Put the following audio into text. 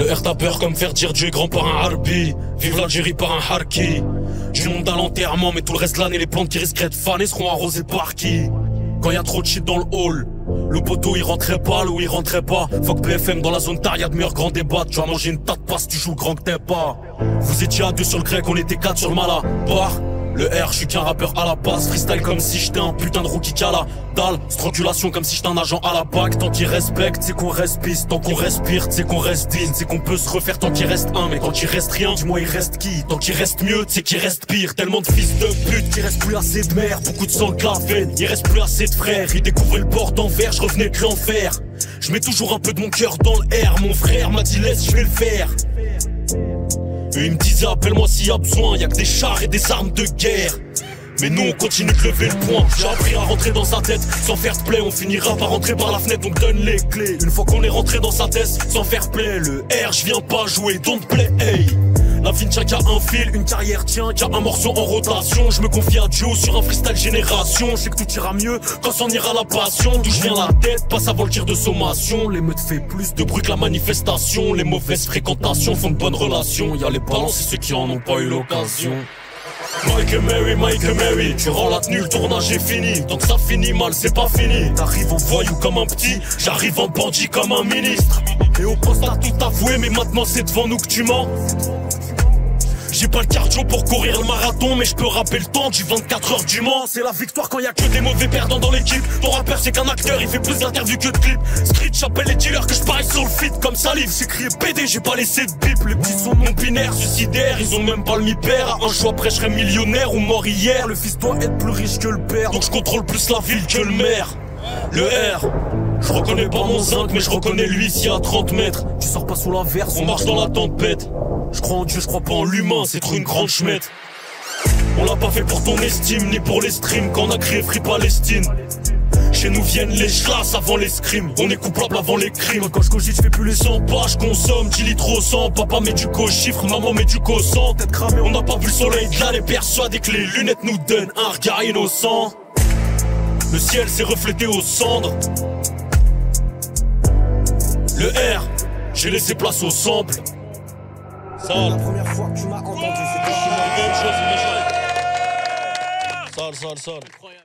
Le R t'a peur comme faire dire Dieu est grand par un harbi. Vive l'Algérie par un harki. Du monde à l'enterrement, mais tout le reste de l'année, les plantes qui risqueraient de faner seront arrosées par qui? Quand y'a trop de shit dans le hall, le poteau il rentrait pas, l'eau il rentrait pas. Fuck BFM dans la zone tard, y'a de meilleurs grands débats. Tu vas manger une tas de passe, tu joues grand que t'es pas. Vous étiez à deux sur le grec, on était quatre sur le malabar. Le R, je suis qu'un rappeur à la base. Freestyle comme si j'étais un putain de rookie qui a la dalle. Strangulation comme si j'étais un agent à la BAC. Tant qu'il respecte, c'est qu'on respire. Tant qu'on respire, c'est qu'on reste digne. C'est qu'on peut se refaire tant qu'il reste un. Mais quand il reste rien, dis-moi il reste qui? Tant qu'il reste mieux, c'est qu'il reste pire. Tellement de fils de pute qu'il reste plus assez de mère. Beaucoup de sang de la veine, il reste plus assez de frères. Ils découvraient le port d'envers, je revenais de l'enfer. Je mets toujours un peu de mon cœur dans le air. Mon frère m'a dit laisse, je vais le faire. Eux ils me disaient appelle-moi s'il y a besoin, y'a que des chars et des armes de guerre. Mais nous on continue de lever le poing. J'ai appris à rentrer dans sa tête sans fair play. On finira par rentrer par la fenêtre donc donne les clés. Une fois qu'on est rentré dans sa tête sans fair play. Le R je viens pas jouer, don't play, hey. La vie ne tient qu'à un fil, une carrière tient qu'à un morceau en rotation. Je me confie à Dieu sur un freestyle génération. Je sais que tout ira mieux quand s'en ira la passion. D'où je viens la tête passe avant le tir de sommation. L'émeute fait plus de bruit que la manifestation. Les mauvaises fréquentations font de bonnes relations. Y'a les balances et ceux qui en ont pas eu l'occasion. Mike et Mary, tu rends la tenue, le tournage est fini. Tant que ça finit mal, c'est pas fini. T'arrives en voyou comme un petit, j'arrive en bandit comme un ministre. Et au poste t'as tout avoué, mais maintenant c'est devant nous que tu mens. J'ai pas le cardio pour courir le marathon, mais je peux rapper le temps du 24 heures du Mans. C'est la victoire quand y'a que des mauvais perdants dans l'équipe. Ton rappeur c'est qu'un acteur, il fait plus d'interviews que de clips. Street, j'appelle les dealers que je parie sur le feed comme salive. J'ai crié PD, j'ai pas laissé de bip. Les petits sont non binaires, suicidaires, ils ont même pas le mi-père. Un choix après je serais millionnaire ou mort hier. Le fils doit être plus riche que le père, donc je contrôle plus la ville que le maire. Le R, je reconnais pas mon zinc, mais je reconnais lui s'il y a 30 mètres. Tu sors pas sous la verse, on marche dans la tempête. Je crois en Dieu, je crois pas en l'humain, c'est trop une grande chmette. On l'a pas fait pour ton estime, ni pour les streams, quand on a créé Free Palestine. Chez nous viennent les chlasses avant les scrims, on est coupable avant les crimes. Quand je cogite, je fais plus les 100 pas, je consomme 10 litres au 100. Papa met du co-chiffre, maman met du co-sang. Tête cramée, on n'a pas vu le soleil de là, les persuadés que les lunettes nous donnent un regard innocent. Le ciel s'est reflété aux cendres. Le R, j'ai laissé place au sample. La première fois que tu m'as entendu, c'est toi qui m'as Sale.